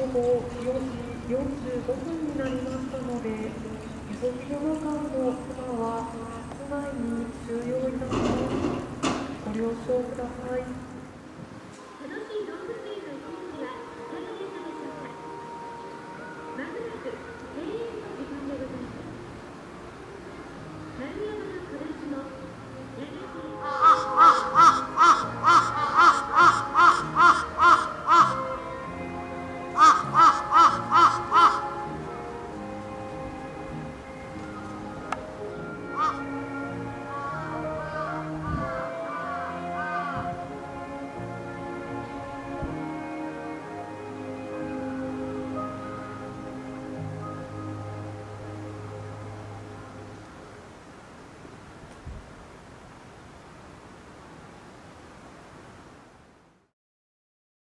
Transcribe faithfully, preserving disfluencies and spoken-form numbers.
後よじよんじゅうごふんになりましたので、急ぎの中の妻は室内に収容いたします。ご了承ください。